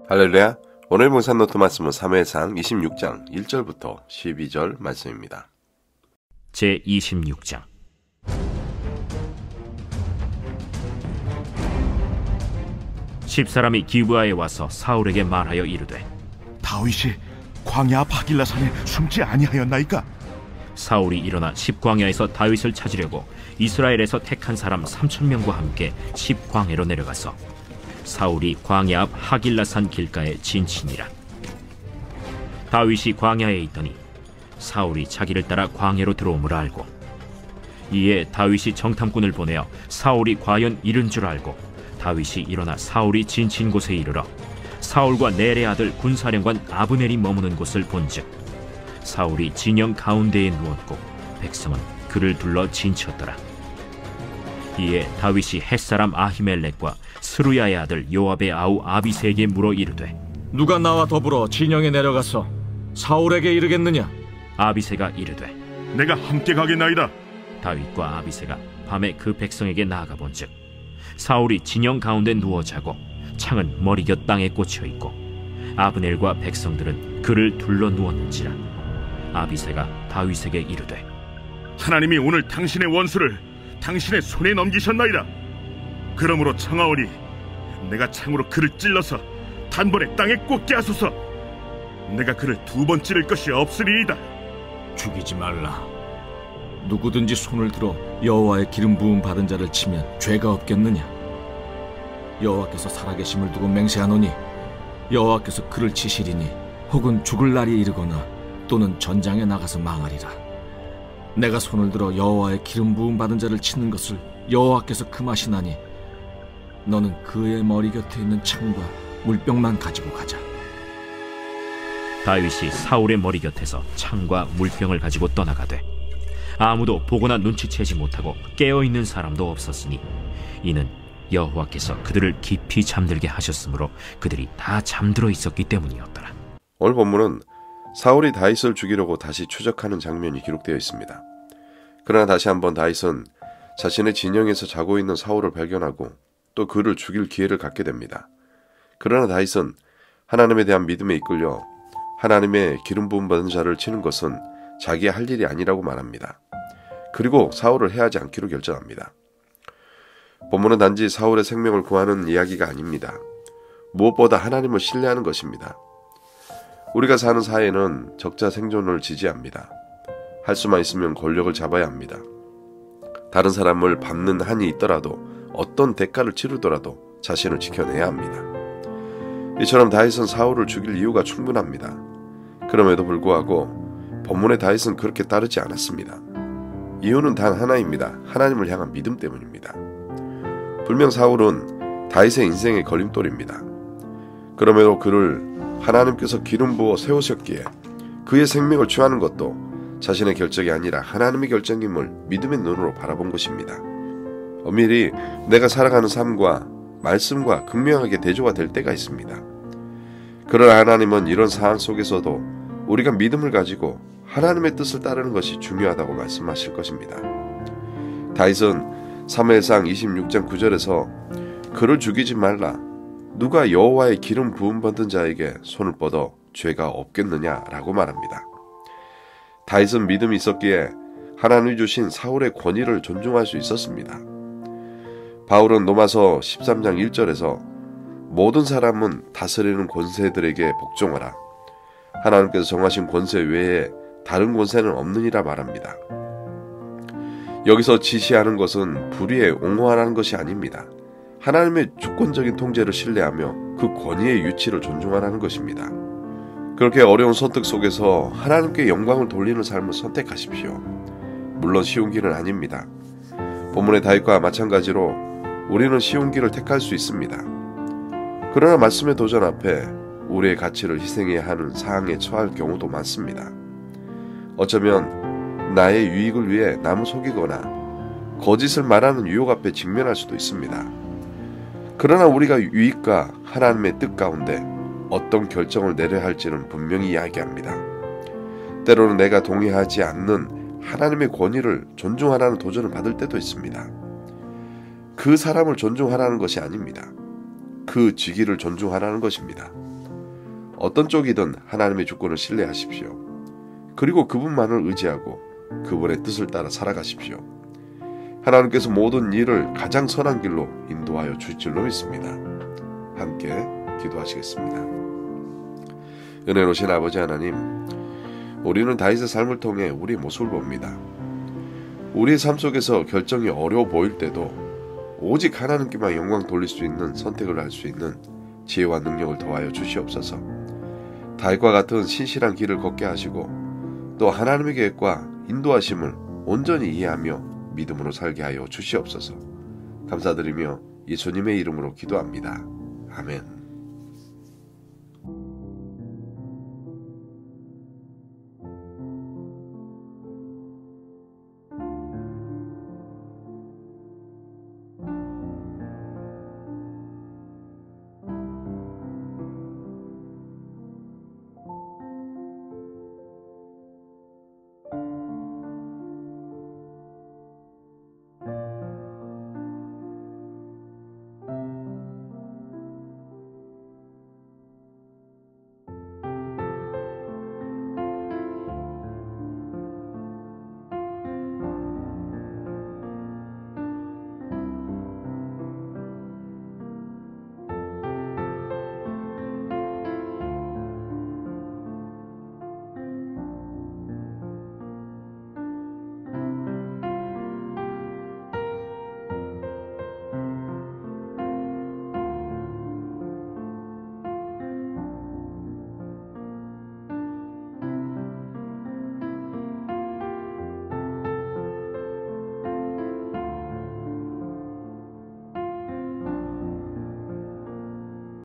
할렐루야. 오늘 묵상 노트 말씀은 사무엘상 26장 1절부터 12절 말씀입니다. 제26장. 십사람이 기브아에 와서 사울에게 말하여 이르되, 다윗이 광야 앞 하길라산에 숨지 아니하였나이까? 사울이 일어나 십광야에서 다윗을 찾으려고 이스라엘에서 택한 사람 3,000명과 함께 십광야로 내려가서 사울이 광야 앞 하길라산 길가에 진친이라. 다윗이 광야에 있더니 사울이 자기를 따라 광야로 들어옴을 알고, 이에 다윗이 정탐꾼을 보내어 사울이 과연 이른 줄 알고 다윗이 일어나 사울이 진친 곳에 이르러 사울과 넬의 아들 군사령관 아브넬이 머무는 곳을 본즉 사울이 진영 가운데에 누웠고 백성은 그를 둘러 진쳤더라. 이에 다윗이 햇사람 아히멜렉과 스루야의 아들 요압의 아우 아비새에게 물어 이르되, 누가 나와 더불어 진영에 내려가서 사울에게 이르겠느냐? 아비새가 이르되, 내가 함께 가겠나이다. 다윗과 아비새가 밤에 그 백성에게 나아가 본즉 사울이 진영 가운데 누워 자고 창은 머리곁 땅에 꽂혀 있고 아브넬과 백성들은 그를 둘러 누웠는지라. 아비새가 다윗에게 이르되, 하나님이 오늘 당신의 원수를 당신의 손에 넘기셨나이다. 그러므로 청하오니 내가 창으로 그를 찔러서 단번에 땅에 꽂게 하소서. 내가 그를 두 번 찌를 것이 없으리이다. 죽이지 말라. 누구든지 손을 들어 여호와의 기름 부음 받은 자를 치면 죄가 없겠느냐? 여호와께서 살아계심을 두고 맹세하노니 여호와께서 그를 치시리니 혹은 죽을 날이 이르거나 또는 전장에 나가서 망하리라. 내가 손을 들어 여호와의 기름 부음 받은 자를 치는 것을 여호와께서 금하시나니 너는 그의 머리 곁에 있는 창과 물병만 가지고 가자. 다윗이 사울의 머리 곁에서 창과 물병을 가지고 떠나가되 아무도 보거나 눈치채지 못하고 깨어있는 사람도 없었으니 이는 여호와께서 그들을 깊이 잠들게 하셨으므로 그들이 다 잠들어 있었기 때문이었더라. 오늘 본문은 사울이 다윗을 죽이려고 다시 추적하는 장면이 기록되어 있습니다. 그러나 다시 한번 다윗은 자신의 진영에서 자고 있는 사울을 발견하고 또 그를 죽일 기회를 갖게 됩니다. 그러나 다윗은 하나님에 대한 믿음에 이끌려 하나님의 기름 부음 받은 자를 치는 것은 자기의 할 일이 아니라고 말합니다. 그리고 사울을 해하지 않기로 결정합니다. 본문은 단지 사울의 생명을 구하는 이야기가 아닙니다. 무엇보다 하나님을 신뢰하는 것입니다. 우리가 사는 사회는 적자 생존을 지지합니다. 할 수만 있으면 권력을 잡아야 합니다. 다른 사람을 밟는 한이 있더라도 어떤 대가를 치르더라도 자신을 지켜내야 합니다. 이처럼 다윗은 사울을 죽일 이유가 충분합니다. 그럼에도 불구하고 본문의 다윗은 그렇게 따르지 않았습니다. 이유는 단 하나입니다. 하나님을 향한 믿음 때문입니다. 분명 사울은 다윗의 인생의 걸림돌입니다. 그럼에도 그를 하나님께서 기름 부어 세우셨기에 그의 생명을 취하는 것도 자신의 결정이 아니라 하나님의 결정임을 믿음의 눈으로 바라본 것입니다. 엄밀히 내가 살아가는 삶과 말씀과 극명하게 대조가 될 때가 있습니다. 그러나 하나님은 이런 상황 속에서도 우리가 믿음을 가지고 하나님의 뜻을 따르는 것이 중요하다고 말씀하실 것입니다. 다윗은 사무엘상 26장 9절에서 그를 죽이지 말라. 누가 여호와의 기름 부음 받은 자에게 손을 뻗어 죄가 없겠느냐라고 말합니다. 다윗은 믿음이 있었기에 하나님이 주신 사울의 권위를 존중할 수 있었습니다. 바울은 로마서 13장 1절에서 모든 사람은 다스리는 권세들에게 복종하라. 하나님께서 정하신 권세 외에 다른 권세는 없느니라 말합니다. 여기서 지시하는 것은 불의에 옹호하라는 것이 아닙니다. 하나님의 주권적인 통제를 신뢰하며 그 권위의 유치를 존중하라는 것입니다. 그렇게 어려운 선택 속에서 하나님께 영광을 돌리는 삶을 선택하십시오. 물론 쉬운 길은 아닙니다. 본문의 다윗과 마찬가지로 우리는 쉬운 길을 택할 수 있습니다. 그러나 말씀의 도전 앞에 우리의 가치를 희생해야 하는 상황에 처할 경우도 많습니다. 어쩌면 나의 유익을 위해 남을 속이거나 거짓을 말하는 유혹 앞에 직면할 수도 있습니다. 그러나 우리가 유익과 하나님의 뜻 가운데 어떤 결정을 내려야 할지는 분명히 이야기합니다. 때로는 내가 동의하지 않는 하나님의 권위를 존중하라는 도전을 받을 때도 있습니다. 그 사람을 존중하라는 것이 아닙니다. 그 직위를 존중하라는 것입니다. 어떤 쪽이든 하나님의 주권을 신뢰하십시오. 그리고 그분만을 의지하고 그분의 뜻을 따라 살아가십시오. 하나님께서 모든 일을 가장 선한 길로 인도하여 주실 줄로 믿습니다. 함께 기도하시겠습니다. 은혜로우신 아버지 하나님, 우리는 다윗의 삶을 통해 우리의 모습을 봅니다. 우리의 삶 속에서 결정이 어려워 보일 때도 오직 하나님께만 영광 돌릴 수 있는 선택을 할 수 있는 지혜와 능력을 더하여 주시옵소서. 다윗과 같은 신실한 길을 걷게 하시고 또 하나님의 계획과 인도하심을 온전히 이해하며 믿음으로 살게 하여 주시옵소서. 감사드리며 예수님의 이름으로 기도합니다. 아멘.